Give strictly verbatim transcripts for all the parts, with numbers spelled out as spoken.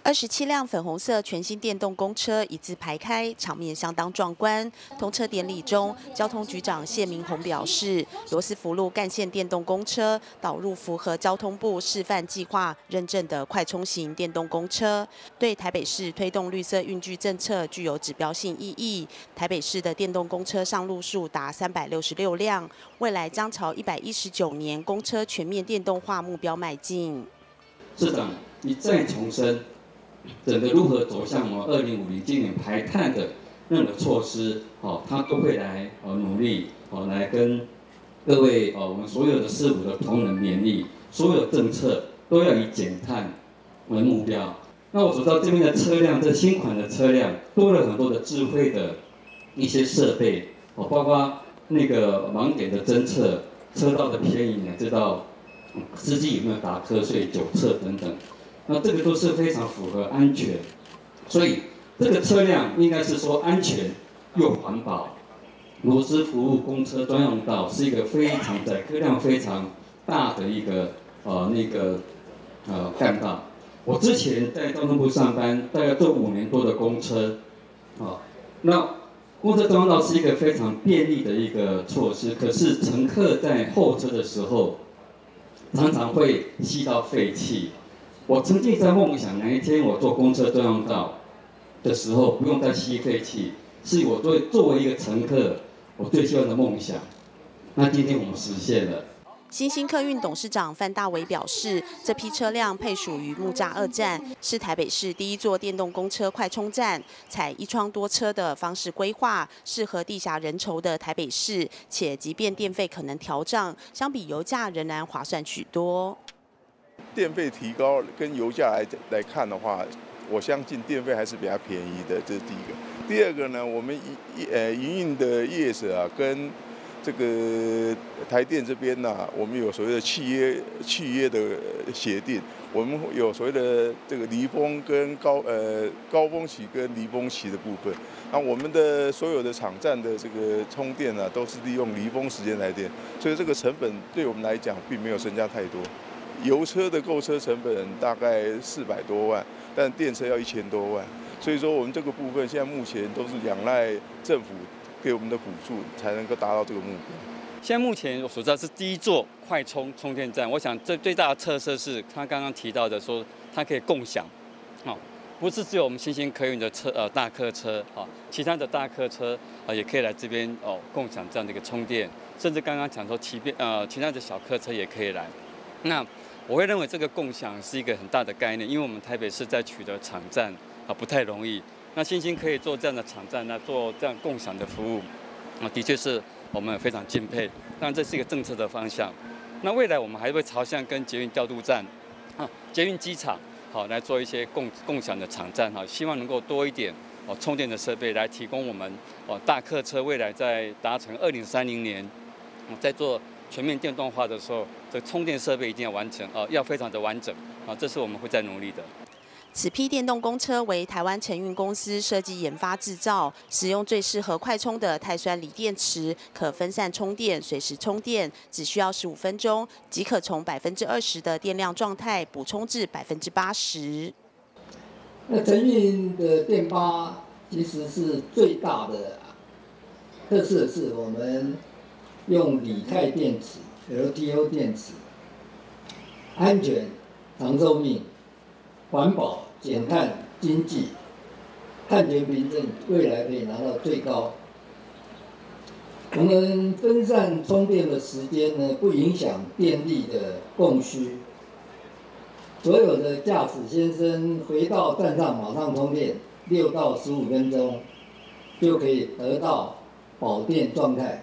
二十七辆粉红色全新电动公车一字排开，场面相当壮观。通车典礼中，交通局长谢明宏表示，罗斯福路干线电动公车导入符合交通部示范计划认证的快充型电动公车，对台北市推动绿色运具政策具有指标性意义。台北市的电动公车上路数达三百六十六辆，未来将朝一百一十九年公车全面电动化目标迈进。 市长一再重申。 整个如何走向我们二零五零今年排碳的任何措施，哦，他都会来哦努力哦来跟各位哦我们所有的市府的同仁勉励，所有政策都要以减碳为目标。那我所知道这边的车辆，这新款的车辆多了很多的智慧的一些设备，哦，包括那个盲点的侦测、车道的偏移，乃至到司机有没有打瞌睡、酒测等等。 那这个都是非常符合安全，所以这个车辆应该是说安全又环保。罗斯福路公车专用道是一个非常载客量非常大的一个呃那个呃干道。我之前在交通部上班，大概做五年多的公车，啊，那公车专用道是一个非常便利的一个措施，可是乘客在候车的时候，常常会吸到废气。 我曾经在梦想，哪一天我坐公车专用道的时候，不用再吸废气，是我作为作为一个乘客，我最希望的梦想。那今天我们实现了。 新兴客运董事长范大为表示，这批车辆配属于木栅二站，是台北市第一座电动公车快充站，采一窗多车的方式规划，适合地狭人稠的台北市，且即便电费可能调涨，相比油价仍然划算许多。 电费提高跟油价来来看的话，我相信电费还是比较便宜的，这是第一个。第二个呢，我们营呃营运的业者啊，跟这个台电这边呢、啊，我们有所谓的契约契约的协定，我们有所谓的这个离峰跟高呃高峰期跟离峰期的部分。那我们的所有的场站的这个充电呢、啊，都是利用离峰时间来电，所以这个成本对我们来讲并没有增加太多。 油车的购车成本大概四百多万，但电车要一千多万，所以说我们这个部分现在目前都是仰赖政府给我们的补助，才能够达到这个目标。 现在目前我所知道是第一座快充充电站，我想这最大的特色是他刚刚提到的说，它可以共享，哦，不是只有我们新兴客运的车呃大客车啊，其他的大客车啊也可以来这边哦共享这样的一个充电，甚至刚刚讲说其边呃其他的小客车也可以来，那。 我会认为这个共享是一个很大的概念，因为我们台北市在取得场站啊不太容易。那新兴可以做这样的场站，那做这样共享的服务，啊的确是我们非常敬佩。当然这是一个政策的方向。那未来我们还会朝向跟捷运调度站、啊捷运机场好来做一些共共享的场站哈，希望能够多一点哦充电的设备来提供我们哦大客车未来在达成二零三零年，在做。 全面电动化的时候，这充电设备一定要完成，呃，要非常的完整，啊，这是我们会在努力的。 此批电动公车为台湾承运公司设计研发制造，使用最适合快充的钛酸锂电池，可分散充电，随时充电，只需要十五分钟即可从百分之二十的电量状态补充至百分之八十。 那承运的电巴其实是最大的特色，是我们。 用锂钛电池 （L T O 电池），安全、长寿命、环保、减碳、经济，碳权凭证，未来可以拿到最高。我们分散充电的时间呢，不影响电力的供需。所有的驾驶先生回到站上马上充电，六到十五分钟就可以得到保电状态。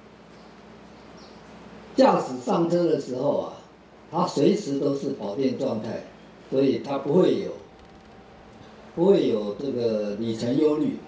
驾驶上车的时候啊，它随时都是保电状态，所以它不会有不会有这个里程忧虑。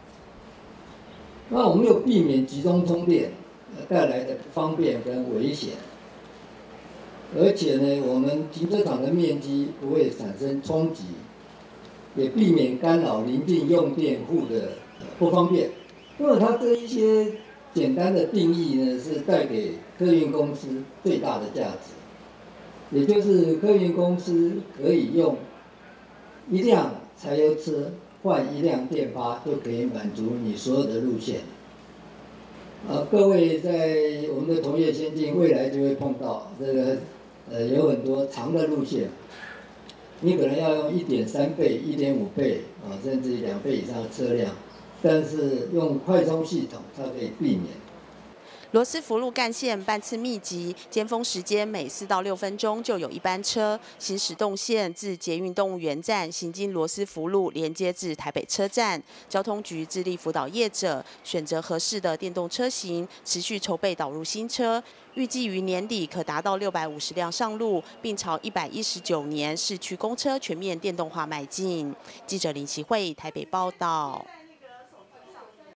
那我们又避免集中充电带来的不方便跟危险，而且呢，我们停车场的面积不会产生冲击，也避免干扰邻近用电户的不方便。那么它这一些。 简单的定义呢，是带给客运公司最大的价值，也就是客运公司可以用一辆柴油车换一辆电巴就可以满足你所有的路线。呃，各位在我们的同业先进，未来就会碰到这个，呃，有很多长的路线，你可能要用一点三倍、一点五倍啊，甚至两倍以上的车辆，但是用快充系统，它可以避免。 罗斯福路干线班次密集，尖峰时间每四到六分钟就有一班车。行驶动线自捷运动物园站行经罗斯福路，连接至台北车站。交通局致力辅导业者选择合适的电动车型，持续筹备导入新车，预计于年底可达到六百五十辆上路，并朝一百一十九年市区公车全面电动化迈进。记者林奇慧台北报道。